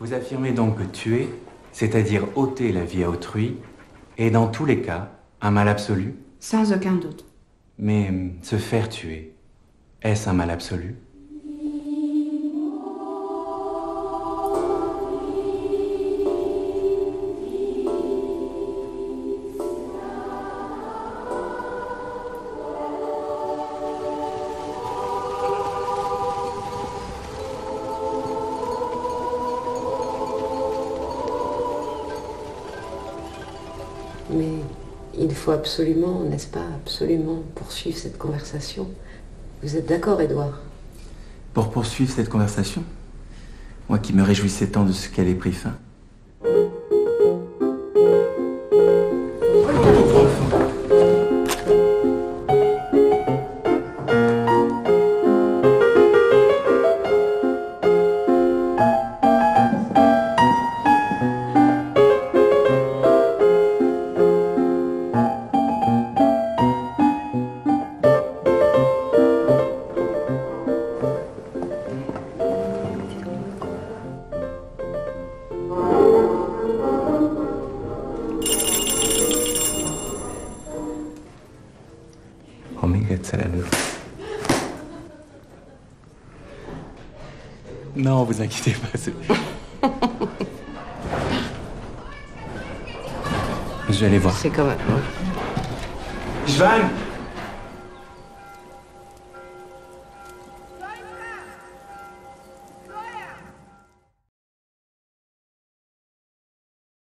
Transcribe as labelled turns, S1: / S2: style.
S1: Vous affirmez donc que tuer, c'est-à-dire ôter la vie à autrui, est dans tous les cas un mal absolu?
S2: Sans aucun doute.
S1: Mais se faire tuer, est-ce un mal absolu?
S3: Mais il faut absolument, n'est-ce pas, absolument poursuivre cette conversation. Vous êtes d'accord, Édouard?
S4: Pour poursuivre cette conversation, moi qui me réjouissais tant de ce qu'elle ait pris fin. Non, vous inquiétez pas. Je vais aller voir.
S3: C'est quand même...
S4: Jvan!